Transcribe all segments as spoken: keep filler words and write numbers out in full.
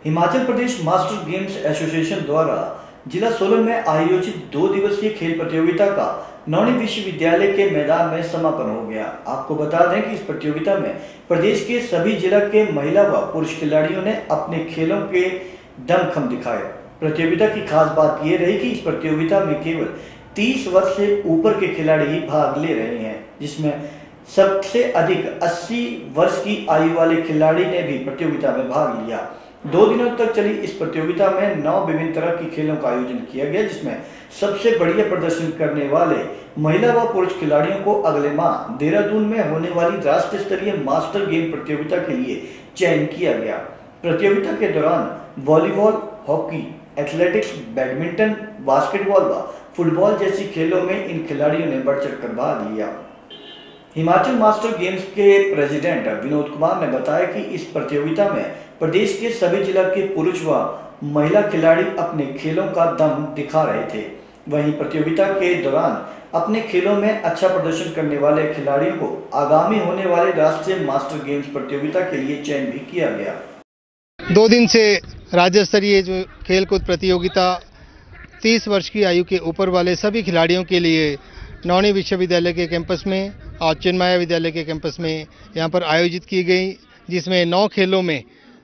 Himachal Pradesh master games association द्वारा जिला सोलन में आयोजित दो दिवसीय खेल प्रतियोगिता का नौणी विश्वविद्यालय के मैदान में समापन हो गया। आपको बता दें कि इस प्रतियोगिता में प्रदेश के सभी जिला के महिला व पुरुष खिलाड़ियों ने अपने खेलों के दमखम दिखाए। प्रतियोगिता की खास बात यह रही कि इस प्रतियोगिता में केवल तीस वर्ष से ऊपर के खिलाड़ी ही भाग ले रहे हैं, जिसमें सबसे अधिक अस्सी वर्ष की आयु वाले खिलाड़ी ने भी प्रतियोगिता में भाग लिया। दो दिनों तक चली इस प्रतियोगिता में नौ विभिन्न तरह की खेलों का आयोजन किया गया, जिसमें सबसे बढ़िया प्रदर्शन करने वाले महिला व पुरुष खिलाड़ियों को अगले माह देहरादून में होने वाली राष्ट्रीय स्तरीय मास्टर गेम प्रतियोगिता के लिए चयन किया गया। प्रतियोगिता के दौरान volleyball, hockey, athletics, badminton, basketball व फुटबॉल जैसी खेलों में इन खिलाड़ियों ने बढ़ चढ़ कर भाग लिया। हिमाचल मास्टर गेम्स के प्रेसिडेंट विनोद कुमार ने बताया कि इस प्रतियोगिता में प्रदेश के सभी जिला के पुरुष व महिला खिलाड़ी अपने खेलों का दम दिखा रहे थे। वहीं प्रतियोगिता के दौरान अपने खेलों में अच्छा प्रदर्शन करने वाले खिलाड़ियों को आगामी होने वाले राष्ट्रीय मास्टर गेम्स प्रतियोगिता के लिए चयन भी किया गया। दो दिन से राज्य स्तरीय जो खेलकूद प्रतियोगिता तीस वर्ष की आयु के ऊपर वाले सभी खिलाड़ियों के लिए नौणी विश्वविद्यालय के कैंपस में और चिन्मया विद्यालय के कैंपस में यहाँ पर आयोजित की गई, जिसमें नौ खेलों में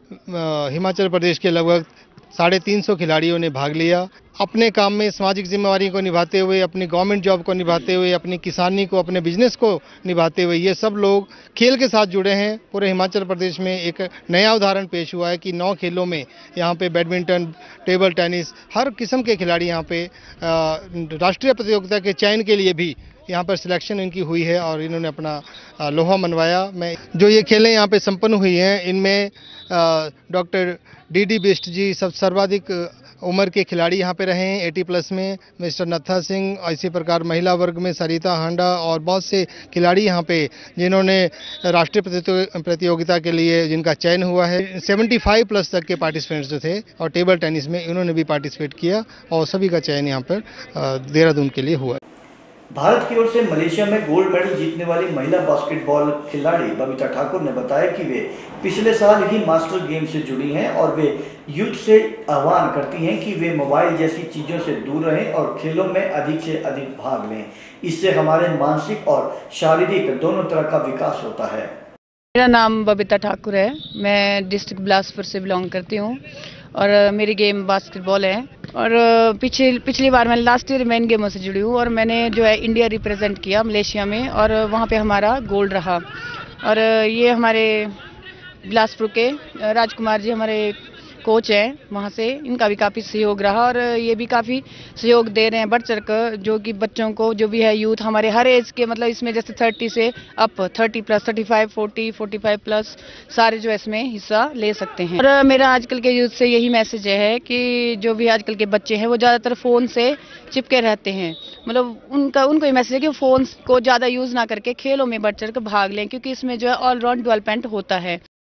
हिमाचल प्रदेश के लगभग साढ़े तीन सौ खिलाड़ियों ने भाग लिया। अपने काम में सामाजिक जिम्मेवारी को निभाते हुए, अपनी गवर्नमेंट जॉब को निभाते हुए, अपनी किसानी को, अपने बिजनेस को निभाते हुए ये सब लोग खेल के साथ जुड़े हैं। पूरे हिमाचल प्रदेश में एक नया उदाहरण पेश हुआ है कि नौ खेलों में यहाँ पे बैडमिंटन, टेबल टेनिस, हर किस्म के खिलाड़ी यहाँ पे राष्ट्रीय प्रतियोगिता के चयन के लिए भी यहाँ पर सिलेक्शन इनकी हुई है और इन्होंने अपना लोहा मनवाया। मैं जो ये खेलें यहाँ पे संपन्न हुई हैं, इनमें doctor D D Bisht ji सब सर्वाधिक उम्र के खिलाड़ी यहाँ पे रहे हैं अस्सी प्लस में, मिस्टर नत्था सिंह, इसी प्रकार महिला वर्ग में सरिता हांडा और बहुत से खिलाड़ी यहाँ पे जिन्होंने राष्ट्रीय प्रतियोगिता के लिए जिनका चयन हुआ है। पचहत्तर प्लस तक के पार्टिसिपेंट्स जो थे और टेबल टेनिस में इन्होंने भी पार्टिसिपेट किया और सभी का चयन यहाँ पर देहरादून के लिए हुआ। भारत की ओर से मलेशिया में गोल्ड मेडल जीतने वाली महिला बास्केटबॉल खिलाड़ी बबीता ठाकुर ने बताया कि वे पिछले साल ही मास्टर गेम से जुड़ी हैं और वे यूथ से आह्वान करती हैं कि वे मोबाइल जैसी चीज़ों से दूर रहें और खेलों में अधिक से अधिक भाग लें। इससे हमारे मानसिक और शारीरिक दोनों तरह का विकास होता है। मेरा नाम बबीता ठाकुर है, मैं डिस्ट्रिक्ट बिलासपुर से बिलोंग करती हूँ और मेरी गेम बास्केटबॉल है। और पिछली पिछली बार मैं लास्ट ईयर मेन गेमों से जुड़ी हूँ और मैंने जो है इंडिया रिप्रेजेंट किया मलेशिया में और वहाँ पे हमारा गोल्ड रहा। और ये हमारे बिलासपुर के राजकुमार जी हमारे कोच हैं वहाँ से, इनका भी काफ़ी सहयोग रहा और ये भी काफ़ी सहयोग दे रहे हैं बढ़ चढ़ कर, जो कि बच्चों को जो भी है यूथ हमारे हर एज के, मतलब इसमें जैसे तीस से अप तीस प्लस, पैंतीस, चालीस, पैंतालीस प्लस सारे जो इसमें हिस्सा ले सकते हैं। और मेरा आजकल के यूथ से यही मैसेज है कि जो भी आजकल के बच्चे हैं वो ज़्यादातर फ़ोन से चिपके रहते हैं, मतलब उनका उनको ये मैसेज है कि फ़ोन को ज़्यादा यूज़ ना करके खेलों में बढ़ चढ़ कर भाग लें, क्योंकि इसमें जो है ऑलराउंड डेवलपमेंट होता है।